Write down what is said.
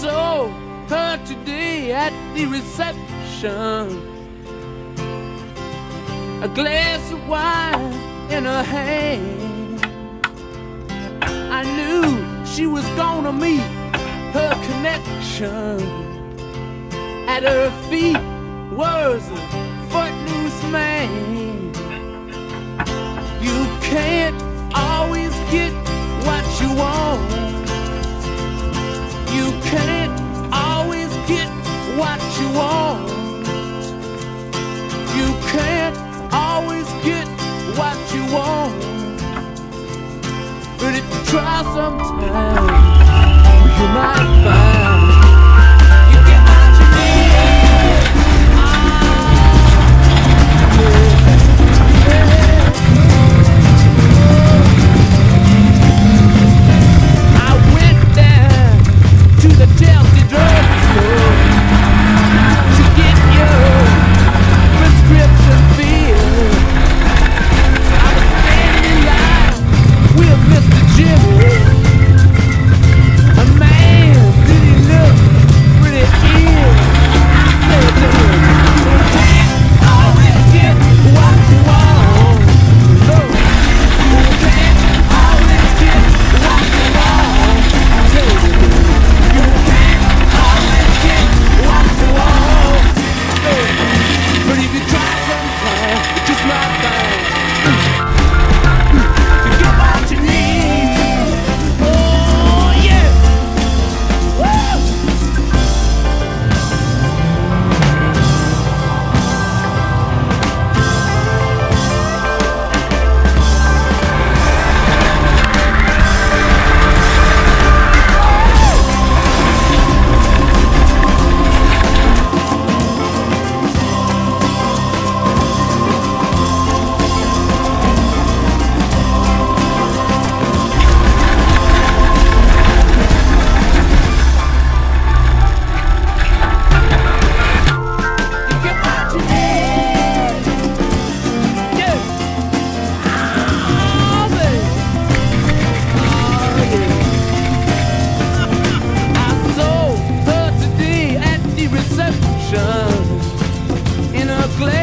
saw her today at the reception, a glass of wine in her hand. I knew she was gonna meet her connection. At her feet was a footloose man. You can't always get what you want. You can't always get what you want. You can't always get what you want. But if you try sometime, you might find you get what you need. I went down to the Chelsea drugstore to get your prescription filled. I was standing in line with Mr. Jimmy, a man really look pretty ill. I said to him, you can't always get what you want. No, you can't always get what you want. I tell you, you can't always get what you want. But if you try sometime, you just might find you get what you need. Oh yeah. Woo! You get what you need. Yeah. Oh, baby. Oh, yeah. I saw her today at the reception in a glass